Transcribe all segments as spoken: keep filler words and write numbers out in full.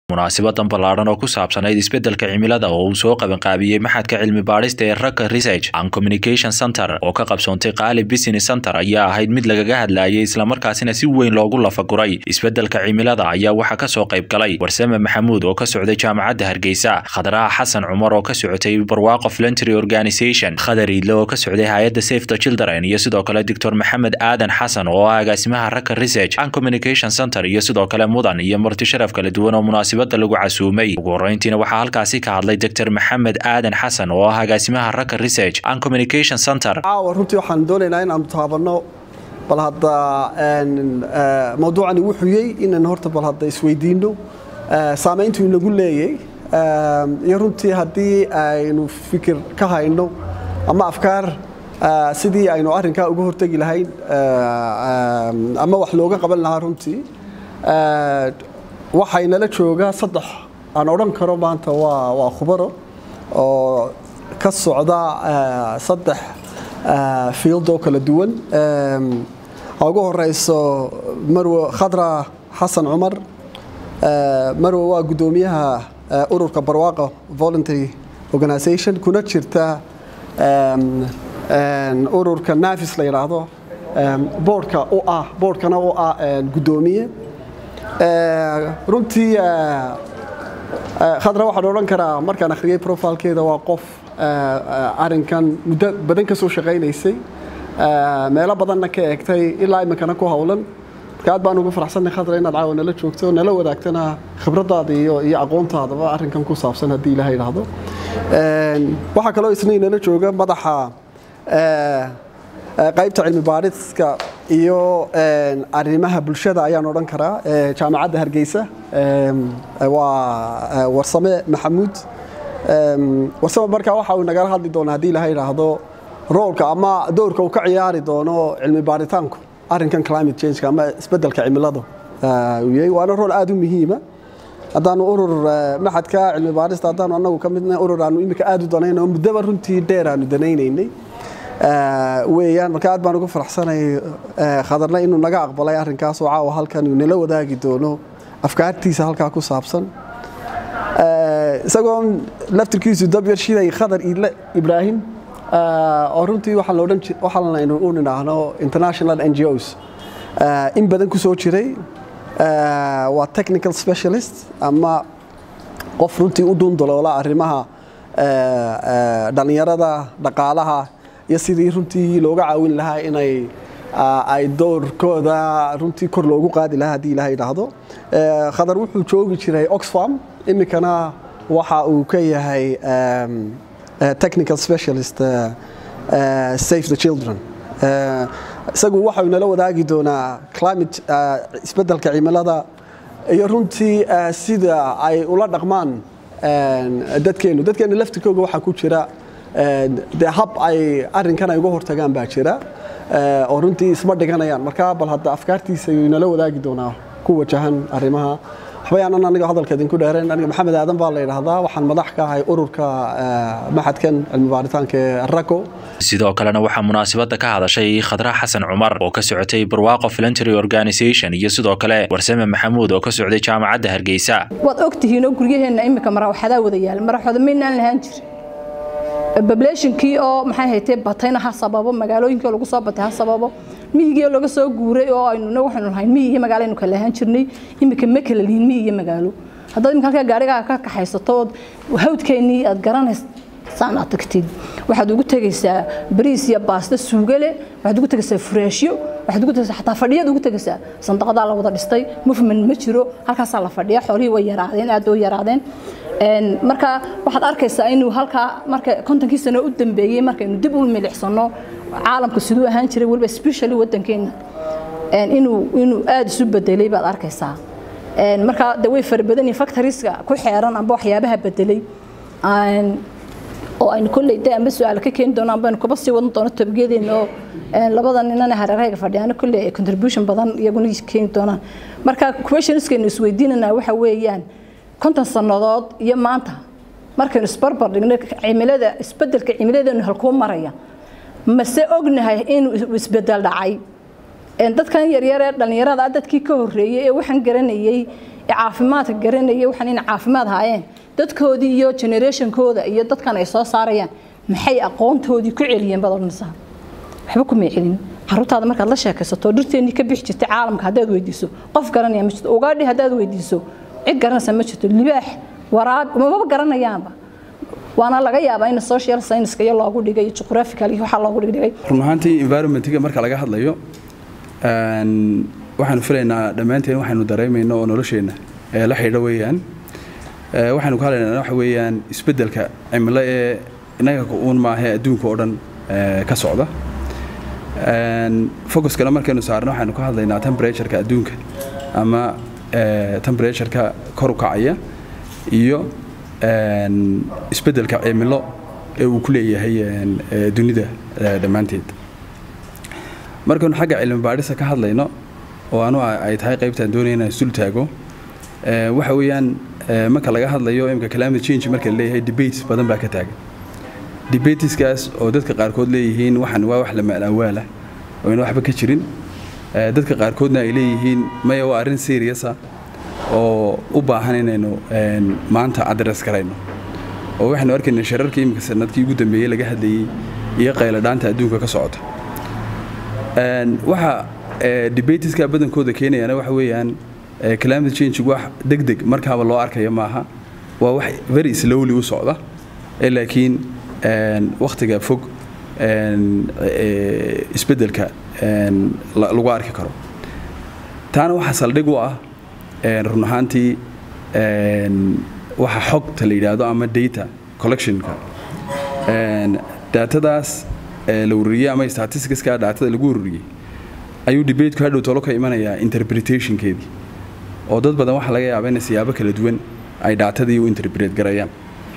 munaasabad ballaaran oo ku saabsanayd isbeddelka cimilada oo uu soo qaban qaabiyay maxadka cilmi baarista ee Raka Research and Communication Center oo ka qabsoontay Qaali Business Center ayaa ahayd mid lagaga hadlayay isla markaasina si weyn loogu lafaguray isbeddelka cimilada ayaa waxa ka soo qayb galay Warsame Maxamuud oo ka socday jaamacadda Hargeysa, Khadra Xasan Cumar oo ka socday Barwaaqo Voluntary Organization, Khadar Idlo oo ka socday hay'adda Save the Children iyo sidoo kale Doctor Maxamed Aadan Xasan oo ah agaasimaha Raka Research and Communication Center iyo sidoo kale mudan iyo marti sharaf kala duwan oo munaasabada lagu casuumay. ugu horeyntiina waxaa halkaasi ka hadlay Doctor Maxamed Aadan Xasan oo ah agaasimaha Raka Research and Communication Center. runtii waxaan doonaynaa in aan taabano bal hadda mawduucani wuxuu yahay in horta bal hadda isweydiino saameyntu inagu leeyay iyo runtii haddii aynu fikir ka hayno ama afkaar sidii aynu arrinkaa uga hortagi lahayn ama wax looga qaban lahaa runtii waxayna la jooga saddex aan oran karo maanta waa waa khubaro oo ka socda saddex field oo kala duwan ugu horeyso Marwo Khadra Xasan Cumar Marwo waa gudoomiyaha ururka Barwaaqo Voluntary Organization kuna jirta ururka Nafis la yiraahdo boardka oo ah boardkana oo ah gudoomiye runtii Khadra waxaan oran karaa markaan akhriyay profile-keeda waa qof arrinkan muddo badan ka soo shaqeynaysay meelo badanna ka eegtay ilaa imikana ku hawlan aad baan ugu faraxsanahay Khadra inaad caawa nala joogto nala wadaagtana khibradaada iyo iyo aqoontaada arrinkan ku saabsan hadii Ilaahay yiraahdo waxa kale oo isniin nala jooga madaxa qaybta cilmi baariska iyo arrimaha bulshada ayaan oran karaa jaamacadda Hargeysa waa Warsame Maxamuud Warsame markaa waxa uu naga hadli doonaa hadii Ilaahay yiraahdo roolka ama doorka uu ka ciyaari doono cilmi baaritaanku arrinkan climate change ama isbeddelka cimilada uu yahay waana rool aad u muhiim ah hadaan urur maxadka cilmi baarista hadaan anagu ka midna urur aanu imika aad u danayno muddo runtii dheer aanu danaynaynay weeyaan marka aad baan ugu faraxsanahay Khadarna inuu naga aqbalay arrinkaas oo caawa halkan uu nala wadaagi doono afkaartiisa halka ku saabsan isagoo laftirkiisu dab yar shiday Khadar Ibrahim oo runtii waxa la oran waxa la u ninaahno international N G Os in badan ku soo jiray waa technical specialist ama qof runtii u doon daloola arrimaha dhalinyarada dhaqaalaha iyo sidii runtii looga caawin lahaa inay ay doorkooda runtii kor loogu qaadi lahaa hadii Ilaahay yiraahdo Khadar wuxuu joogi jiray Oxfam imikana waxa uu ka yahay technical specialist Save the Children isagu waxa uu nala wadaagi doonaa climate isbeddelka cimilada iyo runtii sida ay ula dhaqmaan dadkeenu dadkeena laftirkooda waxa ku jira de hab ay arrinkan ay uga hortagaan baa jira oo runtii isma dhiganayaan marka bal hadda afkaartiisa uu nala wadaagi doonaa ku wajahan arrimaha waxbayaan aniga hadalkeedin ku dheereen aniga Maxamed Aadan baa la yiraahdaa waxaan madax ka ahay ururka maxadkan cilmi baaritaanka Rako sidoo kalena waxa munaasabada ka hadashay Khadra Xasan Cumar oo ka socotay Barwaaqo Voluntary Organization iyo sidoo kale Warsame Maxamuud oo ka socday jaamacadda Hargeysa wad ogtihiin oo gurigeena imika marawaxada wada yaal marawaxada meynaan lahaan jir population kii oo maxay haytay batayna ha sababo magaalooyinka lagu soo batay ha sababo miyiga laga soo guuray oo aynu waxaan lahayn miyiga magaalada kala lahaan jirnay imika ma kala liin miyiga magaalo haddii imika halka gaariga ka kaxaysato hawdkeeni aad garanaysaa saana tagtid waxaad ugu tagaysaa bariis iyo baasta suugale waxaad ugu tagaysaa fureeshyo waxaad ugu tagaysaa xataa fadhiyad ugu tagaysaa sanduuqada la wada dhistay movement ma jiro halkaas la fadhiya xoolihii way yaraadeen aad oo yaraadeen een marka waxaad arkaysaa inuu halka marka kontonkii sano u dambeeyay markaynu dib u milicsano caalamka sidoo ahaan jiray waliba especially wadankeena een inuu inuu aad isu bedelay baad arkaysaa een marka daway farbadan factories-ka ku xeeran amba waxyaabaha bedelay aan oo aynu kulay daan su'aal ka keen doonaan baan kuba sii wadan doono tabgeedina oo labada ninana hareerayga fadhiyaan kulay contribution badan iyaguna keen doonaan marka questions-keenu isweydiinana waxa weeyaan konton sanadood iyo maanta markaynu isbarbar dhigno cimilada isbeddelka cimiladeenu halkuu maraya ma se ognahay inuu isbeddel dhacay dadkan yar yar ee dhalinyarada dadkii ka horeeyay ee waxaan garanayay caafimaadka garanaya waxaan in caafimaad haayeen dadkoodii iyo generationkooda iyo dadkan ay soo saarayaan maxay aqoontoodii ku celiyeen badalnaysaa waxba ku meelin xaruntaada markaad la sheekaysato dhirteeni ka bixi jirtay caalamka hadaad weydiiso qof garanaya ma jirto ugaadhi hadaad weydiiso cid garanaysa ma jirto libaax waraab uma garanayaanba waana laga yaabaa in social science ka loogu dhigay geographical waxa loogu dhigay run ahaantii environment-ka marka laga hadlayo een waxaanu filaynaa dhamaanteen waxaanu dareemayno oo nolosheena ee la xidhiidha weeyaan ee waxaanu ka hadlaynaa waxa weeyaan isbedelka cimilo ee inaga uun maaha adduunka oo dhan ka socda een focus kale markaynu saarno waxaanu ka hadlaynaa temperature-ka adduunka ama ee temperature-ka kor u kacaya iyo een isbedelka cimilo ee uu ku leeyahay dunida dhamaanteed markaan xagga cilmi baadhista ka hadlayno oo aanu ay tahay qaybtaan doonayna sul taago ee waxa weeyaan marka laga hadlayo imka climate change marka la leeyahay debates badan baa ka taagan debateskaas oo dadka qaar kood leeyihiin waxan waa wax la macnawaala oo in waxba ka jirin dadka qaar koodna ay leeyihiin maya waa arrin serious ah oo u baahan inaynu maanta address karayno oo waxaanu arkaynaa shararkii imka sanadkii ugu dambeeyay laga hadlayay iyo qayladhaanta adduunka ka socota een waxa debateska badankooda keenayana waxa weeyaan climate change wax degdeg markaaba loo arkayo maaha waa wax very slowly u socda ee laakiin een waqtiga fog een isbedelka een lagu arki karo taana waxa saldhig u ah een run ahaantii een waxa xogta la yiraahdo ama data collection-ka een datadaas la ururiyay ama statistics-ka datada lagu ururiyay ayuu debate-ku hadhow tolo ka imanayaa interpretation-keedii oo dad badan waxa laga yaabaa in siyaabo kala duwan ay datadii u interpret garayaan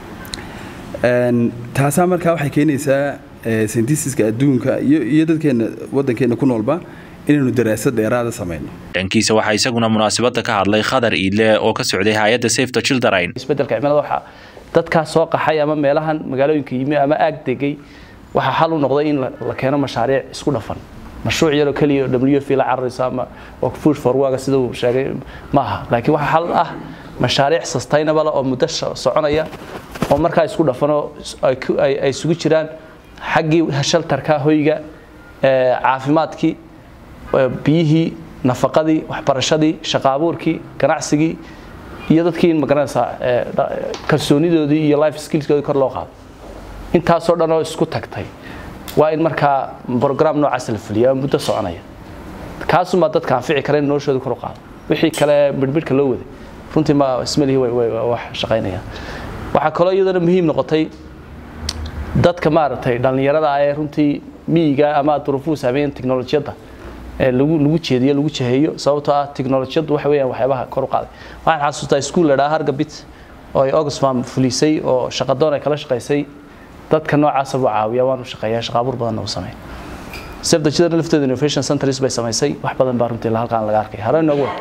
een taasa markaa waxay keenaysaa scientists-ka adduunka iyo iyo dadkeena wadankeena ku noolba inaynu daraasad dheeraad ah sameeyno dhankiisa waxa isaguna munaasabada ka hadlay Khadar Iidle oo ka socday hay'adda Save the Children isbedelka cimilada waxa dadka soo qaxay ama meelahan magaalooyinka yimi ama aag degay waxa xal u noqday in la keeno mashaariic isku dhafan mashruuc yar oo kaliya W F la carraysa ama oo food for work sida uu sheegay maaha laakiin waxa xal ah mashaariic sustainable oo muddo soconaya oo markaa isku dhafano ay ay isugu jiraan xaqii shelterka hoyga ee caafimaadkii biyihii nafaqadii waxbarashadii shaqo abuurkii ganacsigii iyo dadkii in magaranaysa kalsoonidoodii iyo life skills-koodii kor loo qaado intaas oo dhan oo isku tagtay waa in markaa program noocaas la fuliyo muddo soconaya kaasuma dadka anfici kara in noloshooda kor u qaado wixii kale midmidka loo waday runtii ma ismalihi way way wax shaqaynaya waxa kale iyadana muhiim noqotay dadka maartay dhalinyarada ay runtii miiga ama duruufo saameeyeen tiknoolajiyada ee lagu lagu jeediyo lagu jeheeyo sababtoo ah tiknoolajiyadu waxa weeyaan waxyaabaha kor u qaaday waxaan xasuustaa iskuul la dhaha Hargabit oo ay Oxfam fulisay oo shaqadoon ay kala shaqaysay dadka noocaas ah caawiya waan u shaqeeyaa shaqo abuur badan oo sameeyay Save the Children Lifted Innovation Centers bay samaysay wax badan baa runtii la halkaan laga arkay harayna ugu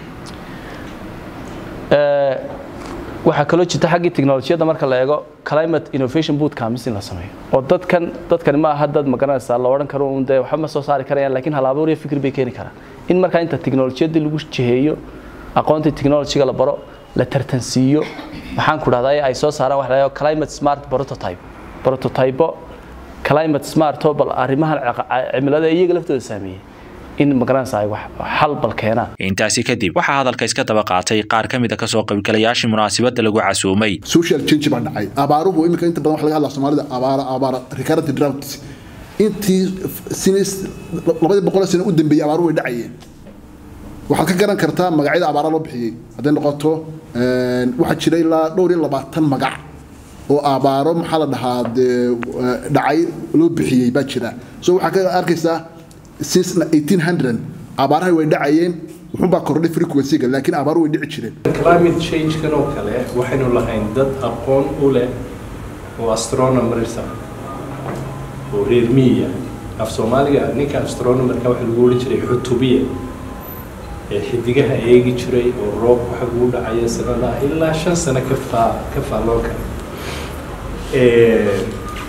ee waxa kale oo jirta xagga tiknoolajiyada marka la eego climate innovation bootcamps in la sameeyo oo dadkan dadkan ma aha dad magaranaysa la oran karo in waxa ma soo saari karayaan laakiin hal abuur iyo fikir bay keeni karaan in marka inta tiknoolajiyada lagu jiheeyo aqoonta tiknoolajiga la baro la tartansiiyo waxaan ku dhahday ay soo saaraan wax la yiraahdo climate smart prototype prototype climate smart oo bal arrimahan cimilada iyaga laftooda saameeyay in magaranaysa ay wax xal bal keena intaasi kadib waxa hadalka iska daba qaatay qaar kamid ah ka soo qaybgalayaashii munaasabada lagu casuumay social change baa dhacay abaaruhu imika inta badan wax laga hadlaa Soomaalida abaara abaara recurrent droughts intii sinis labada boqol sano u dambeeyay abaaruhu way dhacayeen waxa ka garan kartaa magacyada abaara loo bixiyay haday noqoto een waxa jiray la dhowr iyo labaatan magac oo abaaro maxaa la dhahaa dhacay loo bixiyay baa jira soo waxa ka arkaysaa since eighteen hundred abaaraha way dhacayeen wuxuu baa kordhay frequency-ga laakiin abaaru way dhici jireen climate change kan oo kale waxaynu lahayn dad aqoon u leh oo astronomers ah oo reer miyiga af Soomaaliga ninka astronomer-ka waxa lagu oran jiray xutubiye ee xidigaha eegi jiray oo roob waxa uu dhacay sanada ilaa shan sano ka faa ka faaloo kale ee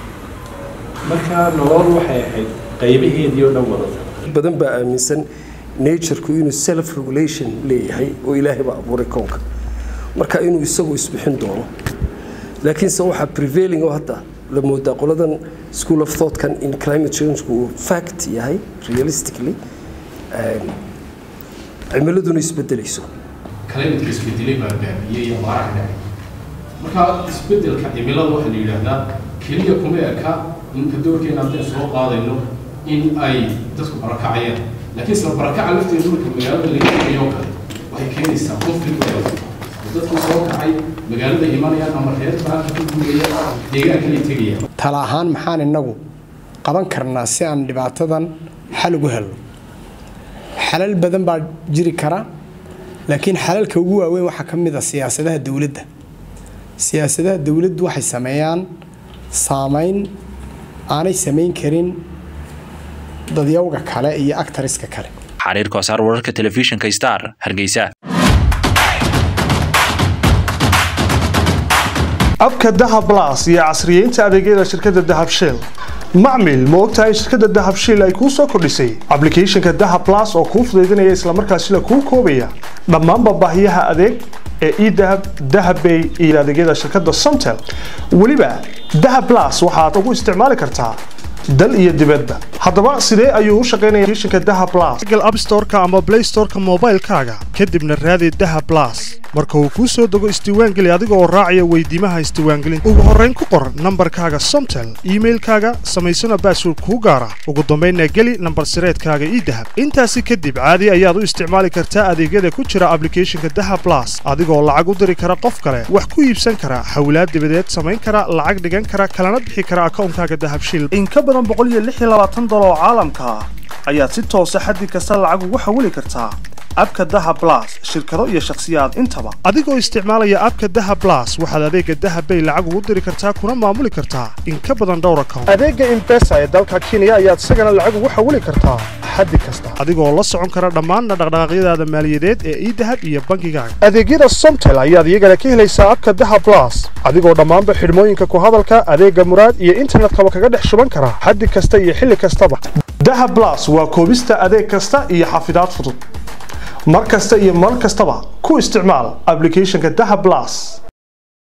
marka nolol waxay ahayd qaybaheedii oo dhan wadada badan baa aaminsan natureku inuu self regulation leeyahay oo ilaahay baa abuuray koonka marka inuu isagu isbixin doono laakiin se waxa prevailing oo hadda la moodaa qoladan school of thought kan in climate change uu fact yahay realistically cimiladuna isbedelayso climate isbedelay baa gaabiyay iyo waraacda marka isbedelka cimilada waxa la yiraahdaa kaliya kuma eka in doorkeena aan soo qaadayno in ay dadku barakacayaan laakiin isla barakaca lafteedu marka magaalada la geeyo kale waxay keenaysaa conflict dadku soo kacay magaalada imanayaan ama reer baa ku guuraya deegaanka ay tagayaan tala ahaan maxaan inagu qaban karnaa si aan dhibaatadan xal ugu helno xalal badan baa jiri kara laakiin xalalka ugu waaweyn waxa kamid ah siyaasadaha dawladda siyaasadaha dawladdu waxay sameeyaan saameyn aanay sameyn karin dadyawga kale iyo actorska kale xariir koosar wararka telefishinka Star Hargeysa abka Dahab Plus iyo casriyeynta adeegyada shirkadda Dahab Shell macmiil ma ogtahay shirkadda Dahab Shell ay ku soo kordhisay applicationka Dahab Plus oo kuu fududeynaya isla markaasina kuu koobaya dhammaan baahiyaha adeeg ee e-Dahab, Dahab Pay iyo adeegyada shirkadda Somtel waliba Dahab Plus waxaad ugu isticmaali kartaa dal iyo dibadda haddaba sidee ayuu u shaqeynayaa applicationka Dahab Plus Google App Store-ka ama Play Store-ka mobile-kaaga kadibna raadi Dahab Plus marka uu ku soo dago isdiiwaangeli adiga oo raacaya weydiimaha isdiiwaangelinta ugu horreyn ku qor nambarkaaga Somtel emailkaaga samaysana password kuu gaara ugu dambeynna geli nambar sireedkaaga e-Dahab intaasi kadib caadi ayaad u isticmaali kartaa adeegyada ku jira applicationka Dahab Plus adigoo lacag u diri kara qof kale wax ku iibsan kara xawlaad dibadeed samayn kara lacag dhigan kara kalana bixi kara akoonkaaga Dahab Shell in ka badan boqol iyo lix iyo labaatan dolar oo caalamka ah ayaad si toos ah xaddi kasta lacag ugu xawili kartaa abka Dahab Plus shirkado iyo shakhsiyaad intaba adigoo isticmaalaya abka Dahab Plus waxaad adeega Dahab Pay lacag ugu diri kartaa kuna maamuli kartaa in ka badan dhowr account adeega M-Pesa ee dalka Kenya ayaad isagana lacag ugu xawili kartaa xaddi kasta adigoo la socon kara dhammaan dhaqdhaqaaqyadaada maaliyadeed ee e-Dahab iyo bankigaaga adeegyada Somtel ayaad iyagana ka helaysaa abka Dahab Plus adigoo dhammaanba xidhmooyinka ku hadalka adeega muraad iyo internetka kaga dhex shuban kara xaddi kasta iyo xilli kastaba Dahab Plus waa koobista adeeg kasta iyo xafidaad fudud mar kasta iyo mar kastaba ku isticmaal applicationka Dahab Plus